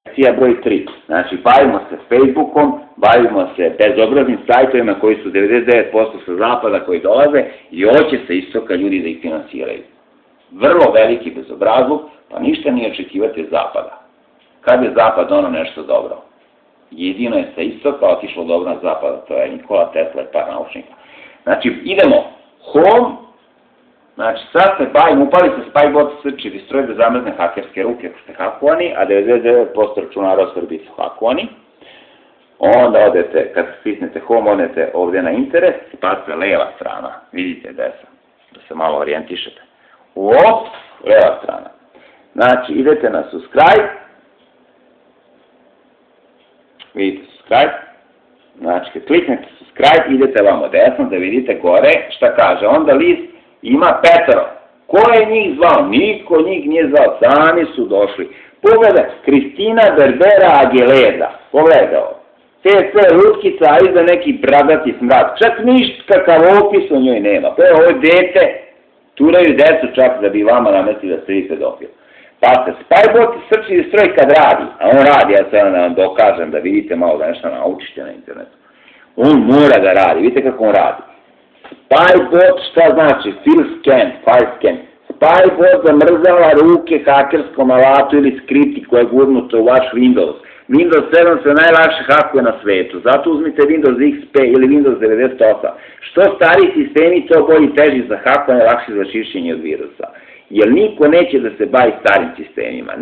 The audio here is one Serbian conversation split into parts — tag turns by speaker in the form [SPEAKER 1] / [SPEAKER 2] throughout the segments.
[SPEAKER 1] lekcija broj 3. Znači, bavimo se Facebookom, bavimo se bezobraznim sajtovima koji su 99% sa zapada koji dolaze i hoće sa istoka ljudi da ih finansiraju. Vrlo veliki bezobrazluk, pa ništa nije očekivati od zapada. Kad je zapad ono nešto dobro? Jedino je sa istoka otišlo dobro na zapada, to je Nikola Tesla i par naučnika. Znači, idemo home, znači sad se bavimo, upali se Spybot Search i stroj da zamrzne hakerske ruke ako ste hakovani, a 99% računara u Srbiji su hakovani. Onda odete, kad stisnete home, odete ovdje na interes, pa se leva strana, vidite gde sam, da se malo orijentišete. Uops, leva strana. Znači, idete na subscribe, vidite subscribe, znači kad kliknete subscribe, idete vamo desno da vidite gore šta kaže, onda list ima 5. Ko je njih zvao? Niko njih nije zvao, sami su došli. Pogledaj, Kristina Berbera Aguilera, pogledaj ovo. CC lutkica, a iza neki bradati smrad. Čak niškakav opis o njoj nema. To je ovo dete, turaju decu čak da bi vama namestili da ste vi pedofil. Pa se Spybot Search stroj kad radi, a on radi, ja se vam dokažem da vidite malo da nešto naučite na internetu. On mora da radi, vidite kako on radi. Spybot šta znači? Fill scan. Spybot zamrzava ruke hakerskom alatu ili skripti koje je gurnuto u vaš Windows. Windows 7 se najlakše hakuje na svetu, zato uzmite Windows XP ili Windows 98. Što stariji sistemi, to bolji teži za hakovanje, lakše za čišćenje od virusa. Jer niko neće da se bavi starim sistemima,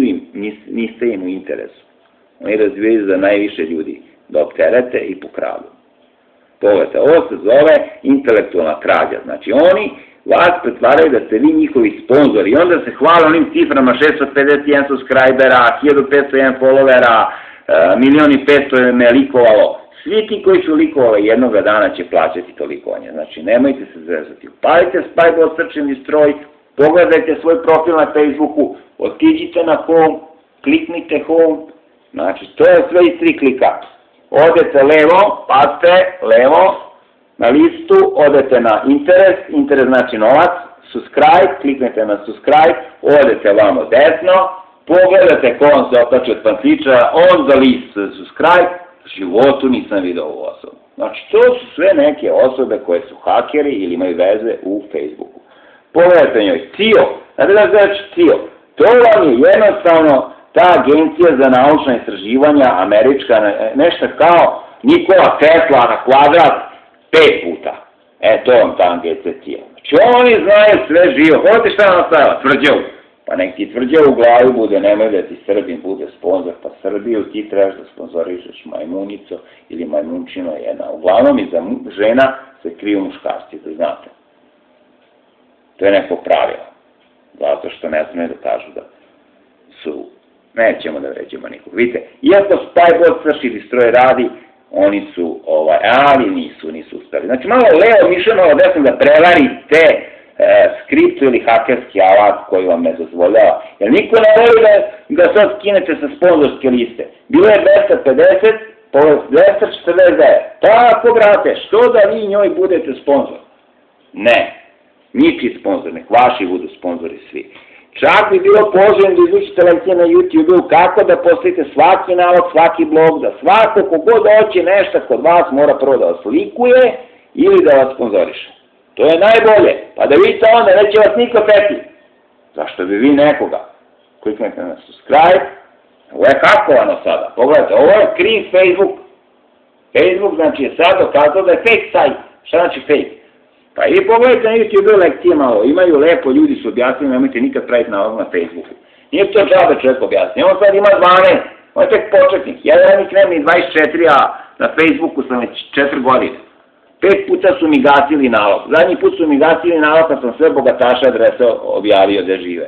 [SPEAKER 1] niste im u interesu. Oni razvijaju za najviše ljudi, da opterete i pokradu. Pogledajte, ovo se zove intelektualna krađa, znači oni vas pretvaraju da ste vi njihovi sponzori i onda se hvale onim ciframa 651 subscribera, 1501 followera, 1.500.000 me likovalo. Svi ti koji su likovali jednoga dana će plaćati to likovanje, znači nemojte se zezati. Upalite Spybot Search stroj, pogledajte svoj profil na Facebooku, otiđite na home, kliknite home, znači to je sve iz 3 klika. Odete levo, pazite, levo, na listu, odete na interes znači novac, subscribe, kliknete na subscribe, odete vamo desno, pogledate ko on se okači od panciča, on za list subscribe, u životu nisam vidio ovu osobu. Znači, to su sve neke osobe koje su hakeri ili imaju veze u Facebooku. Pogledajte njoj, CIO, znate da znači CIO, to vam je jednostavno ta agencija za naučna istraživanja, američka, nešto kao Nikola Tesla na kvadrat 5 puta. To je vam ta agencija CIO. Znači, oni znaju sve živo. Hodite šta nam stavila? Tvrđavu. Pa nek ti tvrđavu u glavi bude, nemoj da ti Srbin bude sponsor, pa Srbiju ti trebaš da sponzorišeš majmunico ili majmunčino jedna. Uglavnom iza žena se kriju muškarci, da znate. To je neko pravilo. Zato što ne smije da kažu da su, nećemo da vređemo nikog. Vidite, iako Spybot Search ili stroj radi, oni su, ali nisu uspeli. Znači, malo levo mišljeno desno da prevarite skriptu ili hakerski alat koji vam ne dozvoljava. Jer niko ne voli da sad skinete sa sponzorske liste. Bilo je 250, po 249. Tako, brate, što da vi njoj budete sponzor? Ne. Ničiji sponzor, nek vaši budu sponzori svi. Čak bi bilo poželjno da izučite lekcije na YouTube-u kako da postavite svaki nalog, svaki blog, da svako kogod hoće nešto kod vas mora prvo da vas likuje ili da vas sponzoriše. To je najbolje, pa da vidite onda, neće vas niko teti. Zašto bi vi nekoga? Kliknete na subscribe, ovo je hakovano sada, pogledajte, ovo je kriv Facebook. Facebook znači je sad dokazao da je fake sajt. Šta znači fake? Pa i pogledajte na YouTube lekcije malo, imaju lepo, ljudi su objasnili, nemojte nikad praviti nalog na Facebooku. Nije to džabe čovjek objasnio, on sad ima 12, on je tek početnik, ja nik nemam ni 24, a na Facebooku sam već 4 godine. 5 puta su mi gasili nalog, zadnji put su mi gasili nalog kad sam sve bogataše adrese objavio gde žive.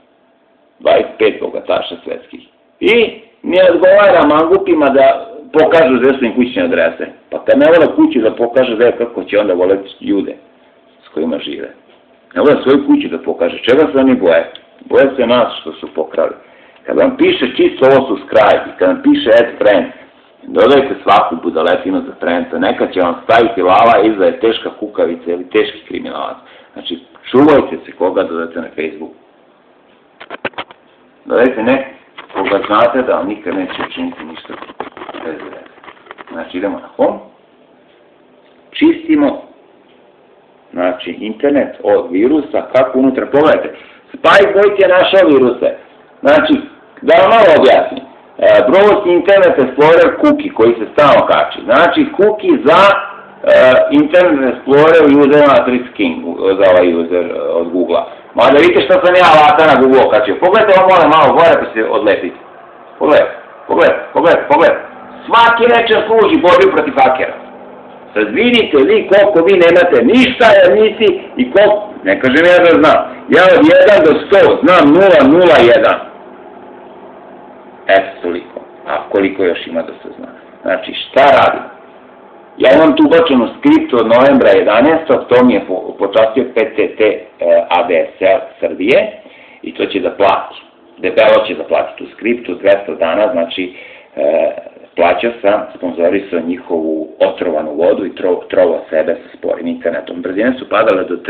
[SPEAKER 1] 25 bogataša svetskih. I mi odgovara mangupima da pokažu gde su im kućne adrese. Pa kad ne vole kuću da pokaže gde kako će onda voleti ljude s kojima žive. Ne vole svoju kuću da pokaže. Čega se oni boje? Boje se nas što su pokrali. Kad vam piše čisto ovo subscribe i kad vam piše add friend, dodajte svaku budaletinu za friendsa. Nekad će vam staviti lava iza je teška kukavica ili teški kriminalac. Znači, čuvajte se koga dodajte na Facebooku. Dodajte nekoga da znate da vam nikad neće učiniti ništa bez veze. Znači, idemo na home, čistimo, znači, internet od virusa, kako unutra, pogledajte, Spyboat je našao viruse, znači, da vam malo objasnim, Browse Internet Explorer cookie koji se stalno kači, znači, cookie za Internet Explorer user Matrix King, za ovaj user od Google-a. Mada vidite što sam ja alata na Google kačio, pogledajte ovo malo gore pa se odlepite, pogledajte, svaki nečem služi borbi protiv hakera. Sad vidite vi koliko vi nemate ništa jer nisi i koliko, ne kažem ja da znam, ja od 1 do 100 znam 0,01. Eto toliko, a koliko još ima da se zna. Znači šta radim? Ja imam tu ubačenu skript od novembra 11. To mi je počastio PTT ADSL Srbije i to će da plati. Debelo će da plati tu skriptu 200 dana, znači plaćao sam, sponzorisao njihovu otrovanu vodu i trovao sebe sa sporim internetom. Brzine su padale do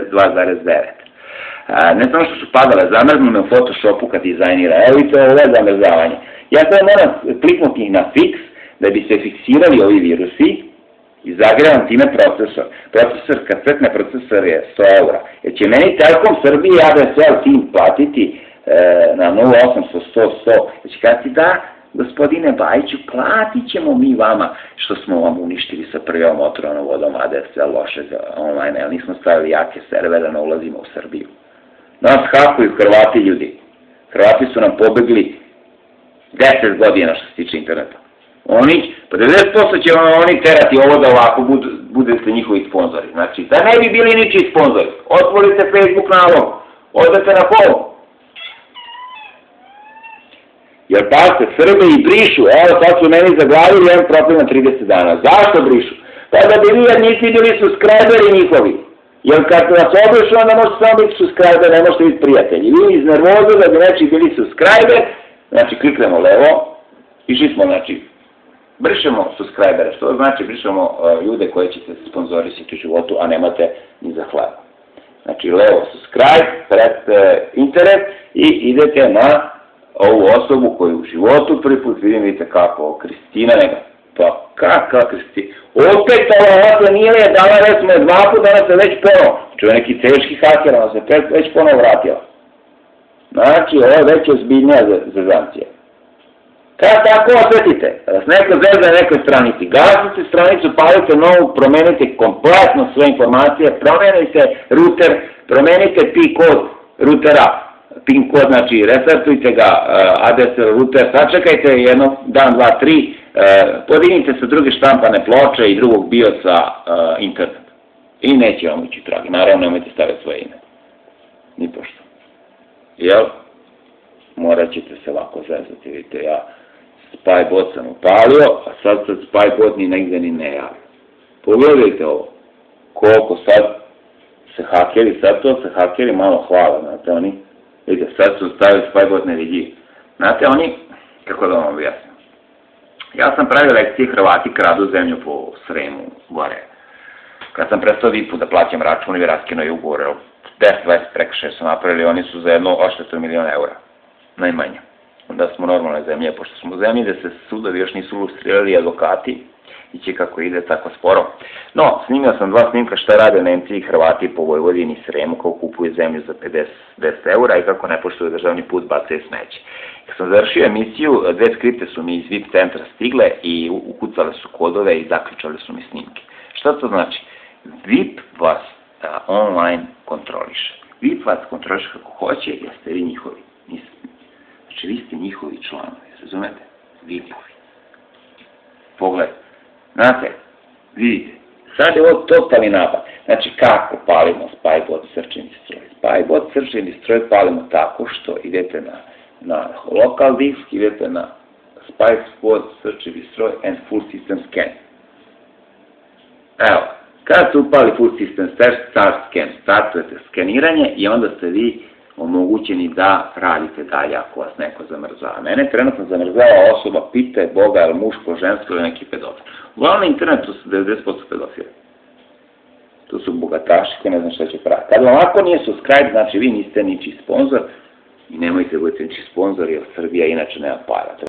[SPEAKER 1] 2,9. Ne samo što su padale, zamrznu me u Photoshopu kad dizajnira. Evo vidite, ovo je zamrzavanje. Ja sad moram kliknuti na fix da bi se fiksirali ovi virusi i zagrevam time procesor. Kasetni procesor je 100 eura. Jer će meni Telekom Srbije ADSL tim platiti na 0800 100 100. Jer će kazati da, gospodine Bajiću, platit ćemo mi vama što smo vam uništili sa prvom otrovanom vodom ADSL lošeg online, jer nismo stavili jake servere da ne ulazimo u Srbiju. Nas hakuju Hrvati ljudi. Hrvati su nam pobegli 10 godina što se tiče interneta. Oni, pa 90% će vam oni terati ovo da ovako budete njihovi sponzori. Znači, da ne bi bili ničiji sponzori, otvorite Facebook nalog, odete na home. Jer pazite, Srbi i brišu, evo sad su meni zaglavili jedan profil na 30 dana. Zašto brišu? Pa da bi vi jer nisi bili subscriberi njihovi. Jer kad vas obrišu, onda možete samo biti subscriber, ne možete biti prijatelji. Vi iz nervoza da bi neči bili subscriber, znači kliknemo levo, išli smo, znači, brišemo subscribere, što znači brišemo ljude koje ćete sponzorisati u životu, a nemate ni za hleba. Znači, levo subscribe, pred internet i idete na ovu osobu koju u životu prvi put vidim, vidite kako, Kristina neka. Pa kakva Kristina? Opet ova osoba nije je dala recimo 2 puta, danas se već ponovo. Čuo neki teški haker, ona se već ponovo vratila. Znači, ovo je već ozbiljnija zezancija. Kad tako osvetite, da vas neko zezna na nekoj stranici, gasite stranicu, palite novu, promenite kompletno sve informacije, promenite router, promenite PIN kod routera, PIN kod, znači restartujte ga, ADSL router, sačekajte jedno, dan, 2, 3, podignite sa druge štampane ploče i drugog BIOS-a internet. I neće vam ući tragi, naravno nemojte staviti svoje ime. Ni pošto. Jel? Morat ćete se ovako zezati, vidite, ja Spybot sam upalio, a sad Spybot ni negde ni ne javi. Pogledajte ovo, koliko sad se hakeri malo hvale, znate, oni, vidite, sad su stavili Spybot nevidljiv. Znate, oni, kako da vam objasnim, ja sam pravio lekcije Hrvati kradu zemlju po Sremu, gore. Kad sam prestao VIP-u da plaćam račun i raskinuo je ugovor, 10-20 prekršaja su napravili, oni su za jedno odštetu 1 milion eura, najmanje. Onda smo normalne zemlje, pošto smo u zemlji gde se sudovi još nisu lustrirali advokati, i će kako ide tako sporo. No, snimio sam 2 snimka šta rade Nemci i Hrvati po Vojvodini i Sremu, kako kupuju zemlju za 50 eura i kako ne poštuju državni put, bacaju smeće. Kad sam završio emisiju, 2 skripte su mi iz VIP centra stigle i ukucale su kodove i zaključale su mi snimke. Šta to znači? VIP vas online kontroliše. VIP vas kontroliše kako hoće, jer ste vi njihovi. Znači, vi ste njihovi članovi, razumete? VIP-ovi. Pogled. Znate, vidite, sad je ovo totalni napad. Znači, kako palimo Spybot Search and Destroy? Spybot Search and Destroy palimo tako što idete na local disk, idete na Spybot Search and Destroy and Full System Scan. Evo, kad se upali Full System Start Scan, startujete skaniranje i onda ste vi omogućeni da radite dalje ako vas neko zamrzava. Mene trenutno zamrzava osoba, pitaj Boga, je li muško, žensko ili neki pedofil. Uglavnom na internetu su 90% pedofila. Tu su bogataši koji ne znam šta će praviti. Kad vam ovako nije subscribe, znači vi niste ničiji sponsor, I nemojte budete sponzori, jer Srbija inače nema para.